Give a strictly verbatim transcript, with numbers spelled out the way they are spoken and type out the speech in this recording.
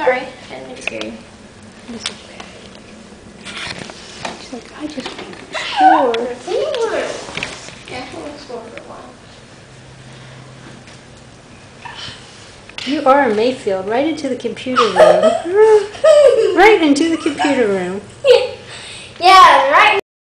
Sorry, I didn't mean to scare you. It's okay. She's like, I just want to be sure. Yeah, we'll explore for a while. You are in Mayfield, right into the computer room. Right into the computer room. Yeah, right.